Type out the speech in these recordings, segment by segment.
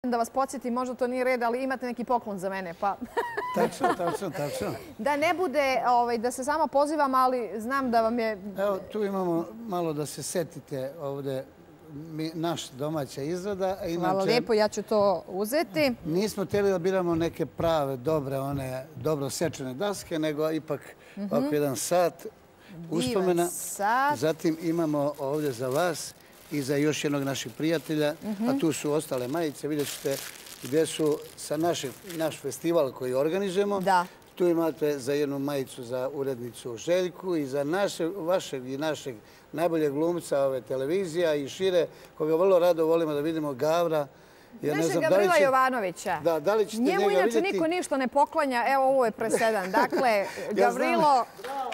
Da vas podsjetim, možda to nije red, ali imate neki poklon za mene, pa... Tačno. Da ne bude da se samo pozivam, ali znam da vam je... Evo, tu imamo malo da se setite ovde naš domaća izrada. Hvala lijepo, ja ću to uzeti. Nismo htjeli da biramo neke prave, dobre, one dobro sečene daske, nego ipak ovako jedan sat uspomena. Zatim imamo ovdje za vas i za još jednog naših prijatelja, a tu su ostale majice. Vidjet ćete gdje su sa naš festival koji organizujemo. Tu imate za jednu majicu za urednicu Željku i za vašeg i našeg najboljeg glumca ove televizija i šire, koga vrlo rado volimo da vidimo, Gavra. Našeg Gavrila Jovanovića. Da li ćete njega vidjeti? Njemu inače niko ništa ne poklanja. Evo, ovo je presedan. Dakle, Gavrilo...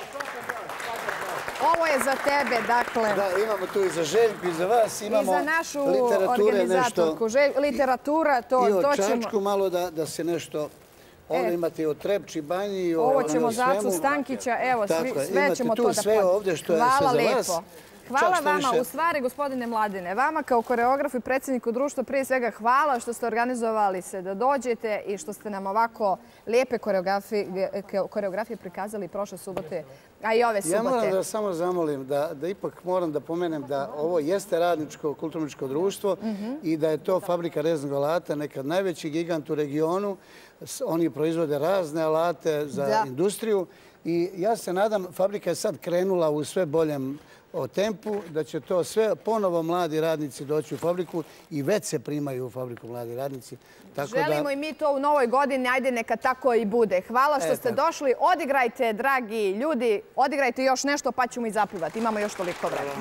Ovo je za tebe, dakle. Da, imamo tu i za Željku i za vas. I za našu organizatorku. Literatura, to ćemo... I o Čačku malo da se nešto... Ovdje imate i o Trepči banji. Ovo ćemo za Acu Stankića. Evo, sve ćemo to da imate tu sve ovdje što je sve za vas. Hvala vama, u stvari, gospodine Mladine, vama kao koreografu i predsjedniku društva, prije svega hvala što ste organizovali se da dođete i što ste nam ovako lijepe koreografije prikazali prošle subote, a i ove subote. Ja moram da samo zamolim da ipak moram da pomenem da ovo jeste radničko kulturničko društvo i da je to fabrika reznog alata, nekad najveći gigant u regionu. Oni proizvode razne alate za industriju i ja se nadam, fabrika je sad krenula u sve boljem tempu, da će to sve ponovo mladi radnici doći u fabriku i već se primaju u fabriku mladi radnici. Želimo i mi to u novoj godini, ajde neka tako i bude. Hvala što ste došli, odigrajte, dragi ljudi, odigrajte još nešto pa ćemo i zapivati. Imamo još toliko vremena.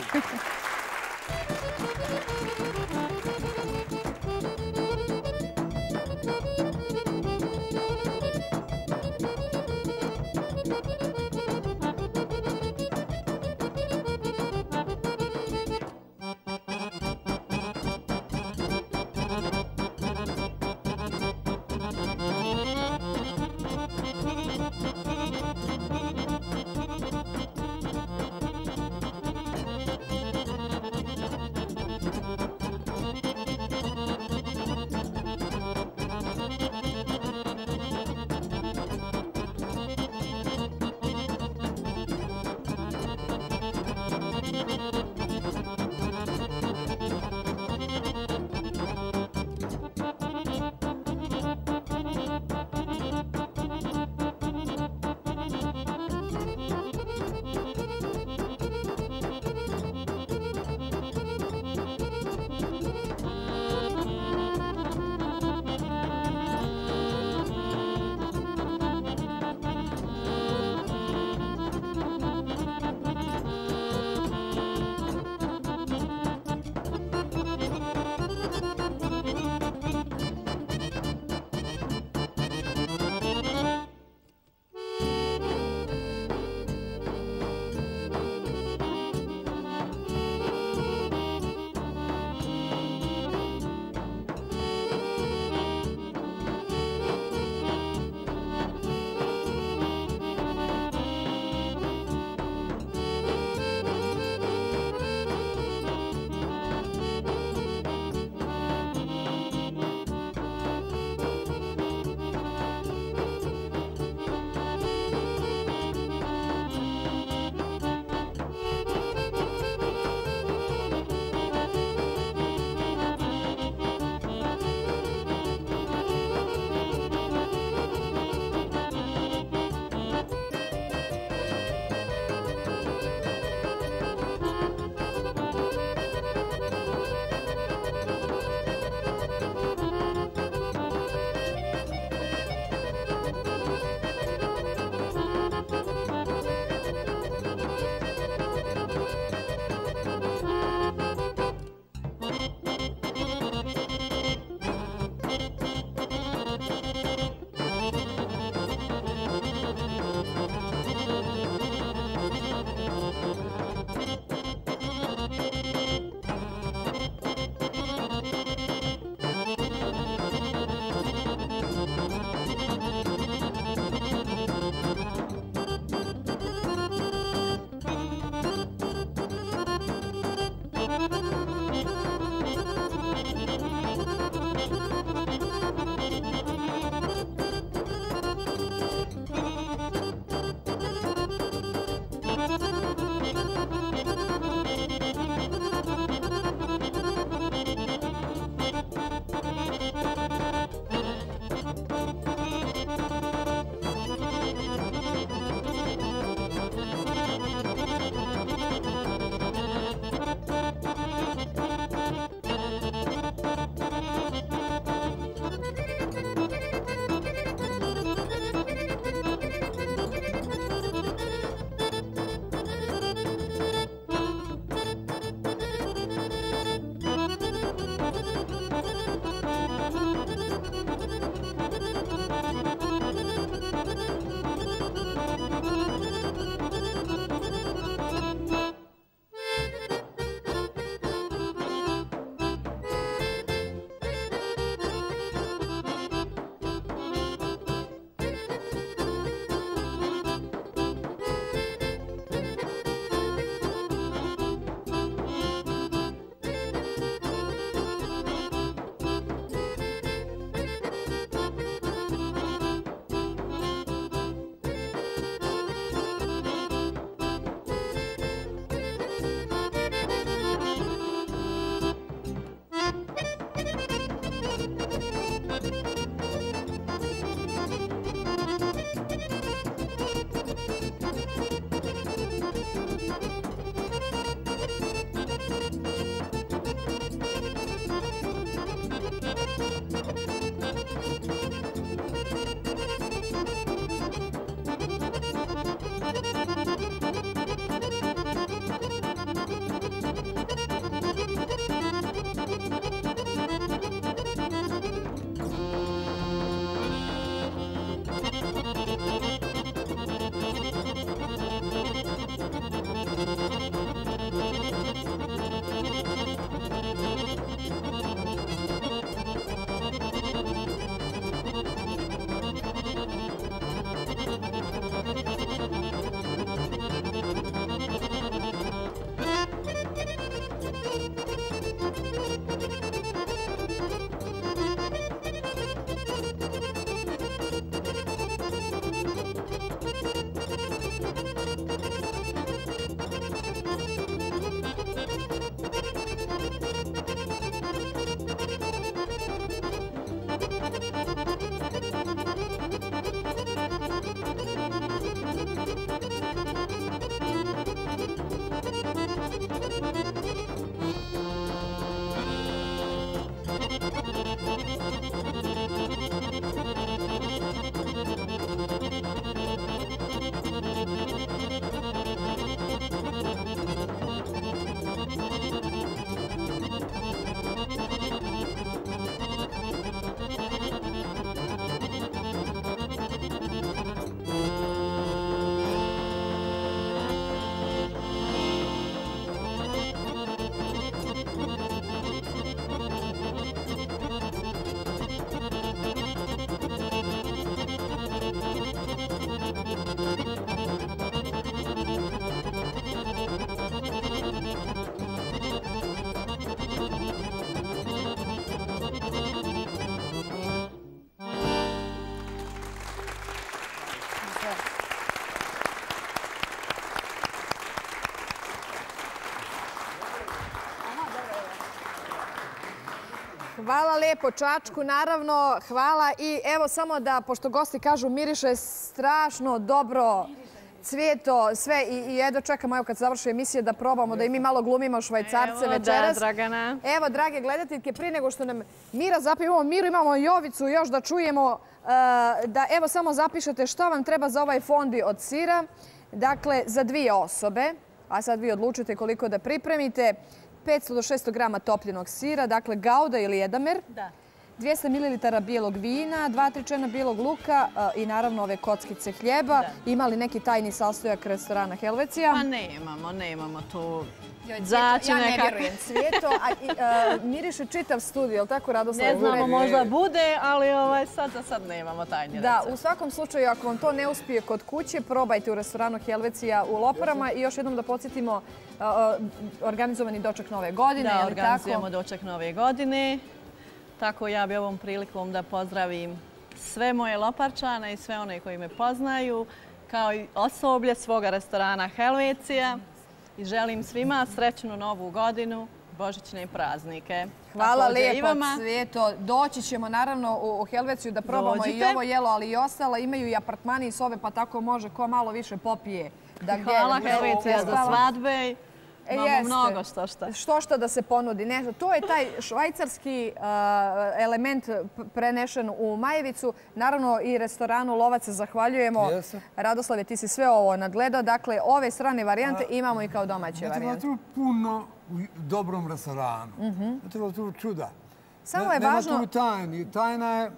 Hvala lijepo Čačku, naravno. Hvala i evo samo da, pošto gosti kažu miriše strašno dobro, cvijeto, sve i jedno čekamo, evo kad završi emisije da probamo, da i mi malo glumimo Švajcarce večeras. Da, Dragana. Evo, drage gledateljke, prije nego što nam Mira zapiše, imamo Miru, imamo Jovicu još da čujemo, da evo samo zapišete što vam treba za ovaj fondi od sira. Dakle, za 2 osobe, a sad vi odlučite koliko da pripremite, 500 do 600 grama topljenog sira, dakle gauda ili edamer. Da. 200 ml bijelog vina, 2-3 čena bijelog luka i naravno ove kockice hljeba. Ima li neki tajni sastojak restorana Helvecija? Pa nemamo tu začine. Ja ne vjerujem, Cvijeto. Miriše čitav studio, je li tako, Radoslav? Ne znamo, možda bude, ali sad za sad nemamo tajni recept. Da, u svakom slučaju, ako vam to ne uspije kod kuće, probajte u restoranu Helvecija u Loparama i još jednom da podsjetimo organizovani doček Nove godine. Da, organizujemo doček Nove godine. Tako ja bi ovom prilikom da pozdravim sve moje Loparčane i sve one koji me poznaju, kao i osoblje svoga restorana Helvecija. I želim svima srećnu Novu godinu, božićne praznike. Hvala lijepo, Cvijeto. Doći ćemo naravno u Helveciju da probamo i ovo jelo, ali i ostalo. Imaju i apartmani i sobe, pa tako može ko malo više popije. Hvala Helvecija za svadbe. Imamo mnogo što da se ponudi. To je taj švajcarski element prenešen u Majevicu. Naravno i restoranu Lovac se zahvaljujemo. Radoslave, ti si sve ovo nadgledao. Dakle, ove strane varijante imamo i kao domaće varijante. Ne treba tu puno u dobrom restoranu. Ne treba tu čuda. Samo je važno... Nema tu tajni. Tajna je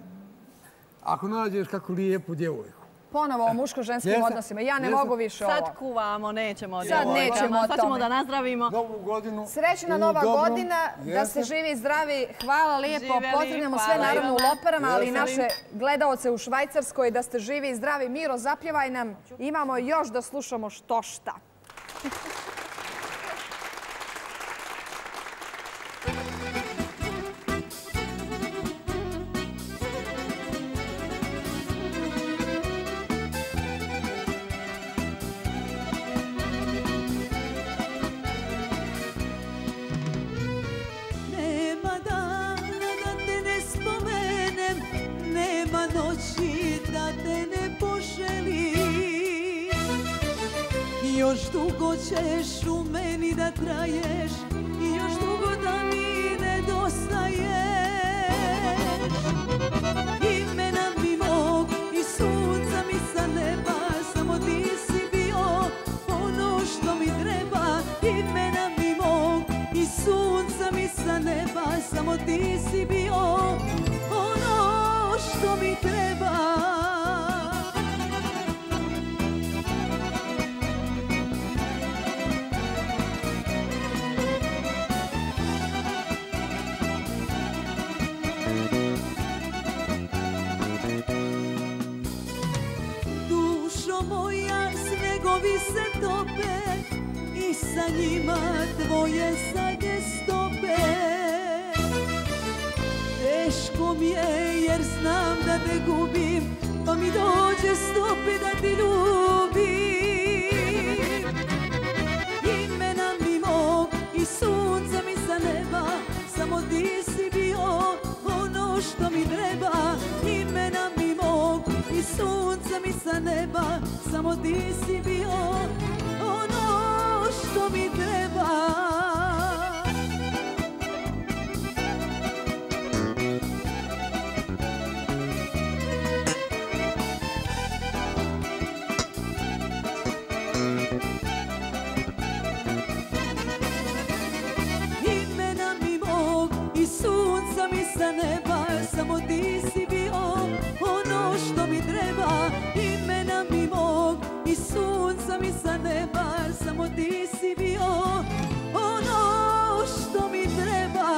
ako nađeš kako lijepu djevojku. Ponovo o muško-ženskim odnosima. Ja ne mogu više ovo. Sad kuvamo, nećemo o djevojkama. Sad ćemo da nazdravimo. Novu godinu. Srećna Nova godina, da ste živi i zdravi. Hvala lijepo. Pozdravljamo sve naravno u Loparama, ali i naše gledaoce u Švajcarskoj. Da ste živi i zdravi. Miro, zapjevaj nam. Imamo još da slušamo što šta. Još dugo ćeš u meni da traješ i još dugo da mi nedostaješ. Imena mi mog i sunca mi sa neba, samo ti si bio ono što mi treba. Imena mi mog i sunca mi sa neba, samo ti si bio ono što mi treba. Snegovi se tope i sa njima tvoje zadnje stope. Teško mi je jer znam da te gubim, pa mi dođe stope da ti ljubim. Imena mi mog i sunca mi sa neba, samo ti si bio ono što mi treba. Imena mi mog i sunca mi sa neba, samo ti si bio ono što mi treba. Imena mi mog i sunca mi sa neba, samo ti si bio ono što mi treba. Imena mi mog i sunca mi sa neba, samo ti si bio ono što mi treba.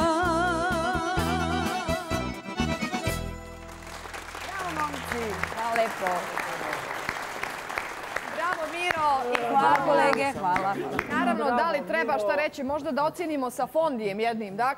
Bravo, momci. Hvala lepo. Bravo, Miro. I hvala, kolege. Hvala. Naravno, da li treba šta reći, možda da ocjenimo sa fondijem jednim. Dakle,